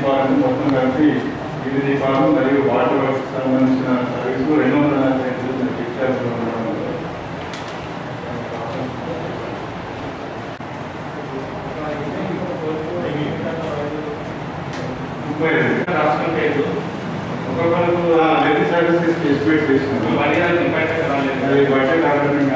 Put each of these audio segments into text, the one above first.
దీపాలను మొత్తం కలిపి వీధి దీపాలు మరియు వాటర్ వర్క్స్ సంబంధించిన సర్వీసులు 245 టీచర్స్ ఉండడం రాష్ట్రం పేరు ఒక్కొక్కరికి లెట్ సర్వీసెస్ ఎస్టిమేట్ చేసినాము అది బడ్జెట్ ఆధారంగా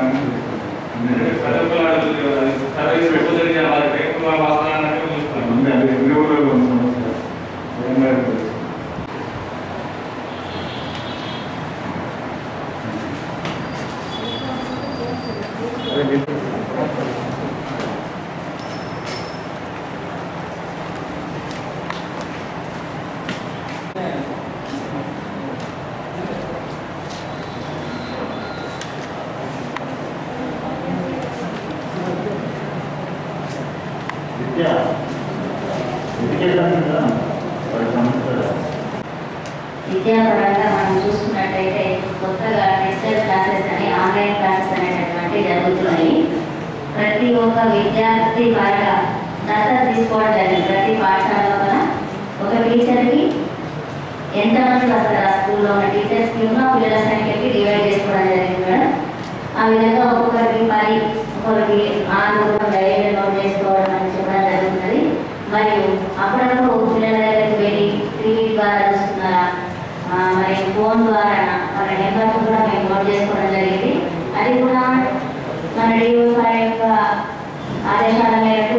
విద్యాపరంగా మనం చూసుకున్నట్టయితే కొత్తగా డిజిటల్ క్లాసెస్ అని ఆన్లైన్ క్లాసెస్ అనేటటువంటి జరుగుతున్నాయి. ప్రతి ఒక్క విద్యార్థి పరంగా దత్తత తీసుకోవడం జరిగింది. ప్రతి పాఠశాలలో కూడా ఒక టీచర్కి ఎంతమంది వస్తారు ఆ స్కూల్లో ఉన్న టీచర్స్కి ఉన్న పిల్లల సంఖ్యకి డివైడ్ చేసుకోవడం జరిగింది మేడం. ఆ విధంగా ఒక్కొక్కరికి 10 ఒక్కొక్కరికి 6 డైరీ నోట్ చేసుకోవడం అని చెప్పడం జరుగుతుంది. మరియు అప్పుడప్పుడు పిల్లల దగ్గరికి వెళ్ళి టీవీ ద్వారా చూస్తున్నారా మరి ఫోన్ ద్వారా మన నెంబర్స్ కూడా మేము నోట్ చేసుకోవడం జరిగింది. అది కూడా మన డిఓ సార్ యొక్క ఆదేశాల మేరకు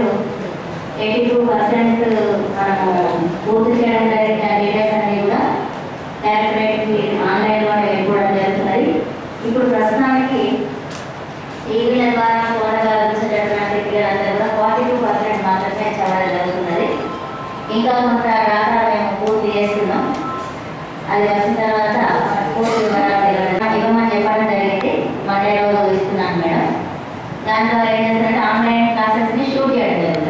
82% మనము పూర్తి చేయడం జరిగిన డీటెయిల్స్ అన్ని కూడా డైరెక్టరేట్కి ఆన్లైన్లోనే వెళ్ళిపోవడం జరుగుతుంది. ఇప్పుడు ప్రస్తుతానికి టీవీల ద్వారా ఫోన్ ద్వారా చూసేటటువంటి పిల్లలందరూ కూడా 42% మాత్రమే చదవడం జరుగుతున్నది. ఇంకా కొంత డాటా మేము పూర్తి చేస్తున్నాం. అది వచ్చిన తర్వాత పూర్తి ఇవ్వమని చెప్పడం జరిగింది. మండే రోజు ఇస్తున్నాను మేడం. దాని ద్వారా ఏం చేస్తారంటే ఆన్లైన్ క్లాసెస్ని షూట్ చేయడం జరుగుతుంది.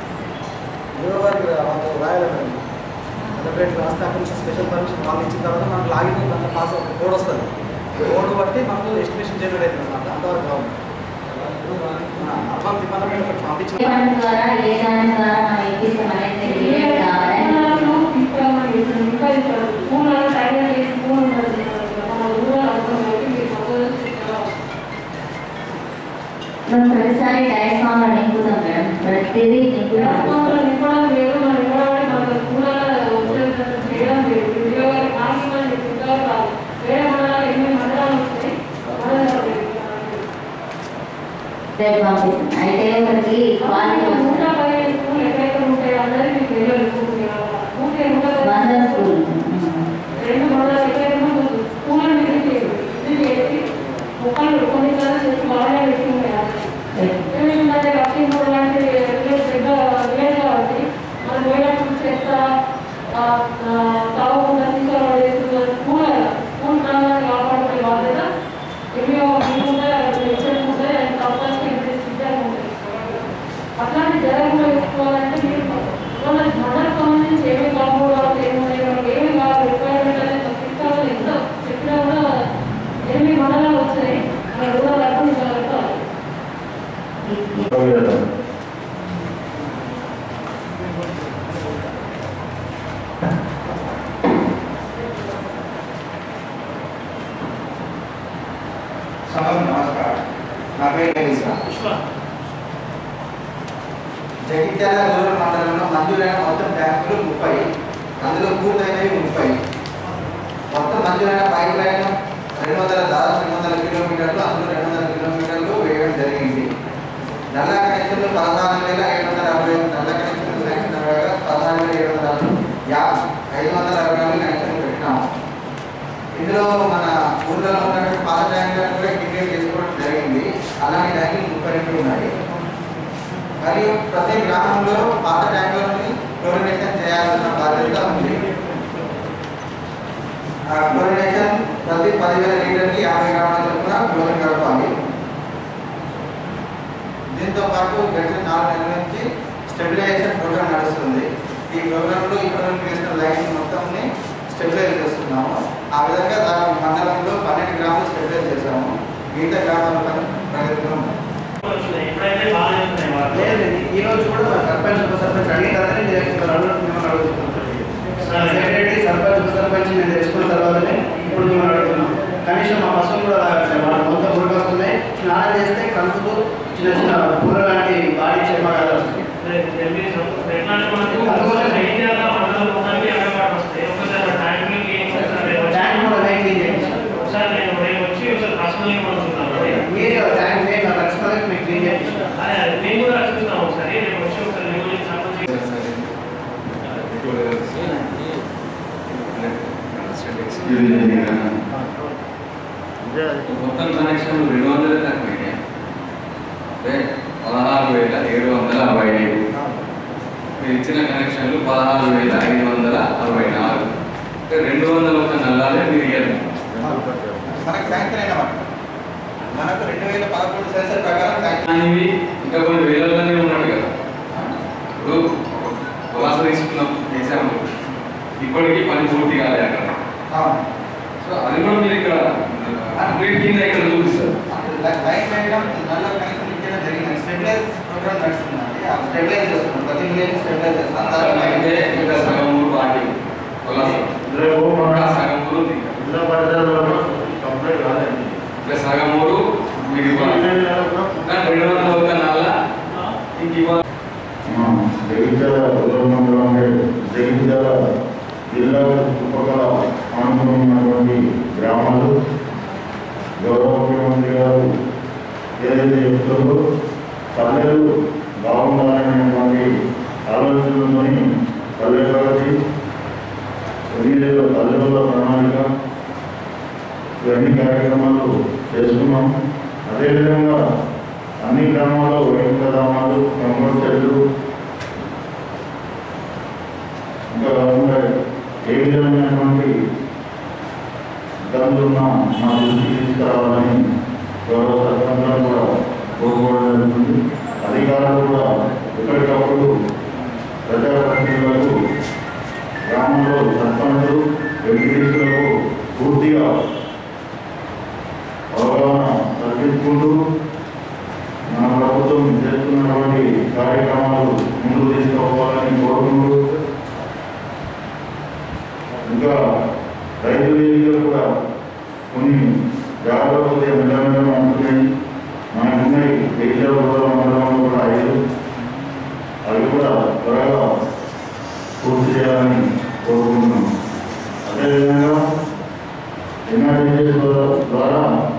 స్పెషల్ పర్మిషన్ వాళ్ళు ఇచ్చిన తర్వాత మనకు లాగిన్ దాంట్లో పాస్ కోడ్ వస్తుంది. కోడ్ బట్టి మనకు ఎస్టిమేషన్ జనరేట్ అవుతుంది అన్నమాట. అంతవరకు కావాలి. అర్బన్ డిపార్ట్మెంట్ ఒకటి పంపించిన ద్వారా ఏ దాని ద్వారా మనం ఇప్పిస్తామనేది ప్రతిసారి డైస్ ఫామ్లో నింపుతాం మేడం. ప్రతిదీ అయితే ఒకరికి అట్లాంటి జరగకుండా చూసుకోవాలంటే మీరు మనకు సంబంధించి ఏమి కాకపోవడం ఏమి కాదు రిక్వైర్మెంట్ అనేది తప్పిస్తామో ఎంత చెప్పినా కూడా 8 మండలాలు వచ్చాయి. మన రూరల్ అర్థం జరుగుతారు. నమస్కారం. నా పేరు జగిత్యాల రూరల్ మండలంలో మంజూరైన మొత్తం ట్యాంకులు 30, అందులో పూర్తయినవి 30. మొత్తం మంజూరైన పైప్ లైన్ 200 కిలోమీటర్లు, అందులో 200 కిలోమీటర్లు వేయడం జరిగింది. నల్లా కనెక్షన్లు 14,760, నల్ల కనెక్షన్లు శాంక్షన్ అవ్వగా 14,750 కనెక్షన్లు పెట్టినాము. ఇందులో మన ఊళ్ళో ఉన్నటువంటి పాత ట్యాంకులను కూడా ఇంటిగ్రేట్ చేసుకోవడం జరిగింది. అలాంటి ట్యాంకులు 32 ఉన్నాయి. మరియు ప్రతి గ్రామంలో పాత ట్యాంకులని క్లోరినేషన్ చేయాల్సిన బాధ్యత ఉంది. క్లోరినేషన్ ప్రతి 10,000 లీటర్కి 50 గ్రాముల చొప్పున క్లోరిన్ కలపాలి. దీంతో పాటు గడిచిన 4 నెలల నుంచి స్టెబిలైజేషన్ ప్రోగ్రామ్ నడుస్తుంది. ఈ ప్రోగ్రాంలో ఇక్కడ వేసిన లైన్ మొత్తంని స్టెబిలైజ్ చేస్తున్నాము. ఆ విధంగా దాని మండలంలో 12 గ్రాములు స్టెబిలైజ్ చేశాము. మిగతా గ్రామాల ప్రగతిలో ఉన్నాయి. ఈ రోజు కూడా సర్పంచ్ అడిగిన తర్వాత సెక్రటరీ సర్పంచ్ మేము తెలుసుకున్న తర్వాతనే ఇప్పుడు మేము అడుగుతున్నాం. కనీసం మా పశువులు కూడా వాళ్ళ మొత్తం ఊరికి వస్తున్నాయి. స్నానం చేస్తే కందులు చిన్న చిన్న పూల లాంటి బాడీ చర్మగాలు వస్తాయి. ట్యాంక్ కూడా మేము క్లీన్ చేయండి. మీరు ట్యాంక్ మేము పర్సనల్గా మీకు క్లీన్ చేయండి. మొత్తం కనెక్షన్ 200 తక్కువ 16,767. మీరు ఇచ్చిన కనెక్షన్లు 16,564. 200 ఒక నల్లాలే మీరు ఇయ్యాలి. మనకు శాంక్షన్ అయిన మనకు 2011 సెన్సర్ ప్రకారం ఇవి ఇంకా కొన్ని వేలలోనే ఉన్నాడు కదా. ఇప్పుడు వలస తీసుకున్నాం ఎగ్జాంపుల్, ఇప్పటికీ పని పూర్తి కాలే అక్కడ. సో అది కూడా మీరు ఇక్కడ కంప్లీట్ కింద ఇక్కడ చూపిస్తారు. లైట్ వేయడం నల్ల కనెక్షన్ ఇచ్చేయడం జరిగింది. స్టెబిలైజ్ ప్రోగ్రామ్ నడుస్తుందండి. ఆ స్టెబిలైజ్ చేస్తున్నాం, ప్రతి విలేజ్ స్టెబిలైజ్ చేస్తాం. అయితే ఇంకా సగం ఊరు పార్టీ వలస సగం ఊరు ఇంకా సగం ఊరు మీకు ఇవ్వాలి. 200 ఒక నల్ల ఇంక ఇవ్వాలి. జగిత్యాల జగిత్యాల జిల్లా చుట్టుపక్కల ఆనుకున్నటువంటి గ్రామాలు గౌరవ ముఖ్యమంత్రి గారు ఏదైతే చెప్తుందో పల్లెలు బాగుండాలనేటువంటి ఆలోచనలతోని పల్లె ప్రగతి, పల్లెల ప్రణాళిక ఇవన్నీ కార్యక్రమాలు చేస్తున్నాం. అదేవిధంగా అన్ని గ్రామాల్లో వైకుంఠధామాలు, కంఫర్ట్ చెట్లు, ఇంకా కాకుండా ఏ విధమైనటువంటి ఇబ్బందులున్నా మా దృష్టికి తీసుకురావాలని గౌరవ సర్పంచులను కూడా కోరుకోవడం జరుగుతుంది. అధికారులు కూడా ఎప్పటికప్పుడు ప్రజాప్రతినిధులకు, గ్రామంలో సర్పంచులు, ఎంపీటీసీలకు పూర్తిగా అవగాహన కల్పించుకుంటూ మన ప్రభుత్వం చేస్తున్నటువంటి కార్యక్రమాలు ముందుకు తీసుకోవాలని కోరుకుంటూ, ఇంకా రైతు వేదికలు కూడా కొన్ని జాగ్రత్తలు మెల్లమెల్లం ఉంటున్నాయి. మనకున్నాయి గిరిజన మండలంలో కూడా 5, అవి కూడా త్వరగా పూర్తి చేయాలని కోరుకుంటున్నాం. అదేవిధంగా ఎన్ఆర్జీఎస్ ద్వారా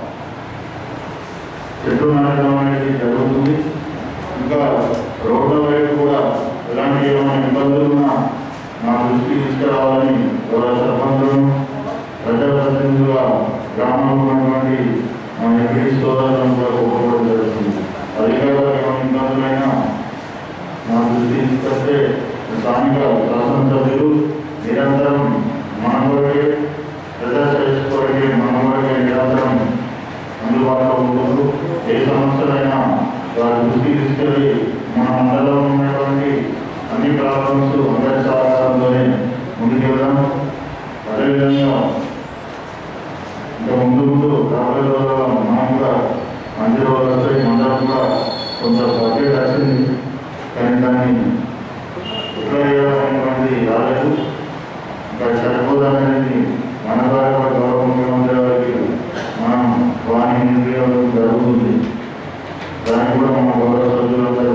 చెట్లు నాటడం అనేది జరుగుతుంది. ఇంకా రోడ్ల వైపు కూడా ఎలాంటి ఏమైనా ఇబ్బందులున్నా మా దృష్టికి తీసుకురావాలని గౌరవ సర్పంచులను, ప్రజాప్రతినిధుల గ్రామంలో ఉన్నటువంటి మా ఎంపీ సోదరులను కూడా కోరుకోవడం జరుగుతుంది. అధికారులకు ఏమైనా ఇబ్బందులైనా మా దృష్టికి తీసుకొస్తే స్థానిక శాసనసభ్యులు నిరంతరం మన వరకే ప్రజాశ్రేష్ఠ వరకే మన వరకే నిరంతరం అందుబాటులో ఉంటుందో ఏ సమస్యలైనా వారి దృష్టికి తీసుకెళ్ళి మన మండలంలో ఉన్నటువంటి అన్ని ప్రాబ్లమ్స్ అందరి సహకారంతోనే ముందుకెళ్దాం. అదేవిధంగా ఇంకా ముందు రాబోయే రోజుల్లో మనం కూడా మంచి రోజులు వస్తాయి. మండలం కూడా కొంత బడ్జెట్ వచ్చింది, కానీ దాన్ని ఎట్లా చేయాలనేటువంటి రాలేదు. ఇంకా సరిపోదనేది మన ద్వారా గౌరవ ముఖ్యమంత్రి గారికి మనం వాణి నిర్ణయం జరుగుతుంది. దానికి కూడా మన గౌరవ సభ్యులందరూ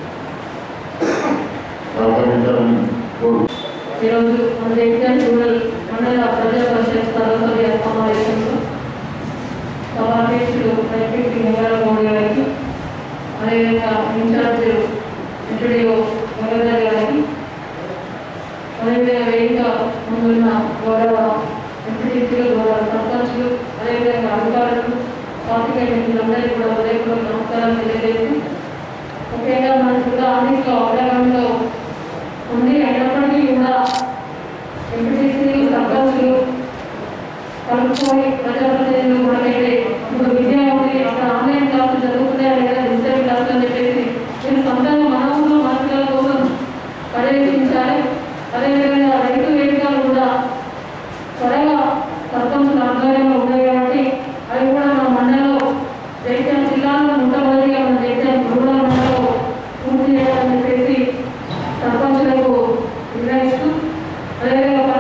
సహకరించాలని కోరుకుంటున్నాను. ఈరోజు మన జగిత్యాల రూరల్ మండల ప్రజా పరిషత్ సర్వసభ్య సమావేశంలో సభాధ్యక్షులు ఎంపీపీ గంగారావు గారికి, అదేవిధంగా ఇన్ఛార్జీలు ఎంపీడీఓ గంగాధర్ గారికి, అదేవిధంగా వేదిక ముందున్న గౌరవ ఎంపీటీసీలు, గౌరవ సర్పంచులు, అదేవిధంగా అధికారులు, పార్టీల మిత్రులందరికీ కూడా హృదయపూర్వక నమస్కారాలు తెలియజేస్తూ, ముఖ్యంగా మన జిల్లా అన్నింటిలో అగ్రగణంలో ఉంది. అయినప్పటికీ కూడా ఎంపీటీసీలు, సర్పంచులు కలుపుకొని ప్రజాప్రతినిధులు మనకైతే ఇప్పుడు విద్యా ఉంది, అక్కడ ఆన్లైన్ క్లాసులు జరుగుతున్నాయా లేదా, డిజిటల్ క్లాసులు అని చెప్పేసి నేను సొంతంగా మన ఊళ్ళో మన పిల్లల కోసం పర్యవేక్షించాలి. అదేవిధంగా రైతు వేదికలు కూడా త్వరగా సర్పంచుల ఆధ్వర్యంలో ఉన్నాయి కాబట్టి అవి కూడా మన మండలంలో జగిత్యాల జిల్లాలో మొట్టమొదటిగా మన జగిత్యాల రూరల్ మండలంలో పూర్తి చేయాలని చెప్పేసి సర్పంచులకు నిర్ణయిస్తూ, అదేవిధంగా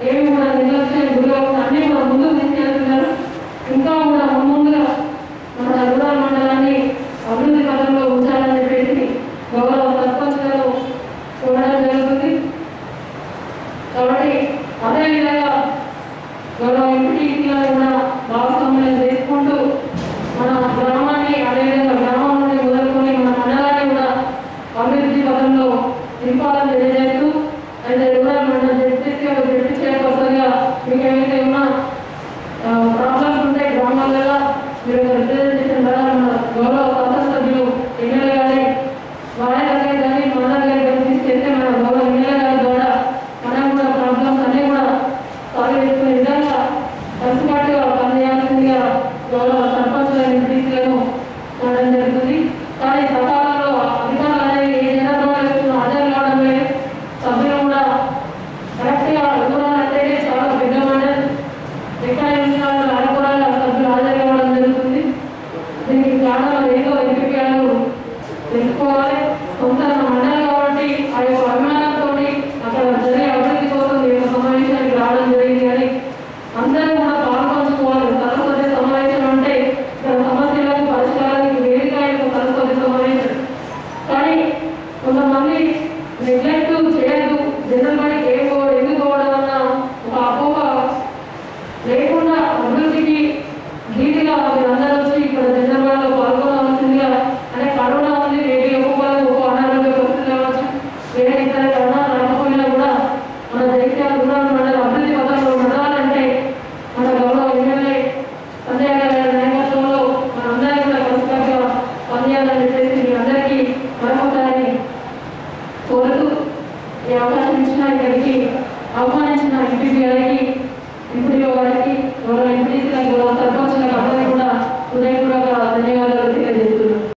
ఏమి కూడా నిర్లక్ష్యం గురవకుండా అన్నీ కూడా ముందుకు తీసుకెళ్తున్నారు. ఇంకా కూడా ముందుగా మన రూరల్ మండలాన్ని అభివృద్ధి పథంలో ఉంచాలని చెప్పేసి గౌరవ సర్పంచ్ గారు చూడడం జరుగుతుంది. కాబట్టి అదేవిధంగా గౌరవ ఎంపీటీసీలో కూడా భాగస్వామ్యం చేసుకుంటూ మన గ్రామాన్ని అదేవిధంగా గ్రామం నుండి మొదలుకొని మన మండలాన్ని కూడా అభివృద్ధి పథంలో నింపాలని తెలియజేస్తూ అయితే రూరల్ మండలం జడ్పీసీగా మీకు ఏమైతే ఉన్నా ప్రాబ్లమ్స్ ఉంటే గ్రామాలలో మీరు రిప్రజెంటేషన్ ద్వారా మన గౌరవ శాసనసభ్యులు ఎమ్మెల్యే గారి వారి దగ్గర కానీ మన దగ్గర కానీ తీసుకెళ్తే మన గౌరవ ఎమ్మెల్యే గారి ద్వారా మనం కూడా ప్రాబ్లమ్స్ అన్నీ కూడా సాల్వ్ చేసుకునే విధంగా కలిసిపాటుగా పనిచేయాల్సిందిగా గౌరవ సర్పంచ్ ఎంపీటీసీలను చేయడం జరుగుతుంది. కానీ సకాలంలో అధికారులు అనేది ఏ జనాభా హాజరు కావడం లేదు. సభ్యులు కూడా కరెక్ట్గా రూరల్ అంటే చాలా పెద్ద మండలం ఎక్కడ ఆడకూడదు సభ్యులు హాజరు కావడం జరుగుతుంది. దీనికి కారణం ఏదో ఎంపీ గారు తెలుసుకోవాలి. సొంత మండలం కాబట్టి ఆ యొక్క అభిమానంతో అక్కడ జరిగే అభివృద్ధి కోసం ఈ యొక్క సమావేశానికి రావడం జరిగింది. కానీ అందరూ కూడా పాల్పంచుకోవాలి. సరస్వతి సమావేశం అంటే ఇక్కడ సమస్యలకు పరిష్కారానికి వేదిక యొక్క సరస్వతి సమావేశం. కానీ కొంతమంది నెగ్లెక్ట్ చేయదు. జనరల్ బడికి ఎందుకు పోవడం అన్న ఒక అపోహ లేకుండా అభివృద్ధికి ధీటుగా మీరందరూ వచ్చి ఇక్కడ జనరల్ బడిలో పాల్గొనవలసిందిగా అంటే కరోనా ఉంది, వేరే ఒక్కొక్కరు ఒక్కో అనారోగ్య పరిస్థితి కావచ్చు, వేరే ఇతర కారణాలు రాకపోయినా కూడా మన జగిత్యాల రూరల్ మండలం అభివృద్ధి పథంలో నడవాలంటే మన గౌరవ ఎమ్మెల్యే సంజయ్ గారి నాయకత్వంలో మనందరం కూడా కలిసికట్టుగా పనిచేయాలని చెప్పేసి మీ అందరికీ మరొకసారి కోరుతూ ఈ అవకాశం ఇచ్చిన ఇక్కడికి ఆహ్వానించిన ఎంపీపీ గారికి, ఎంపీడీఓ గారికి, గౌరవ ఎంపీటీసీ గారికి, గౌరవ సర్పంచ్లకు అందరికీ కూడా హృదయ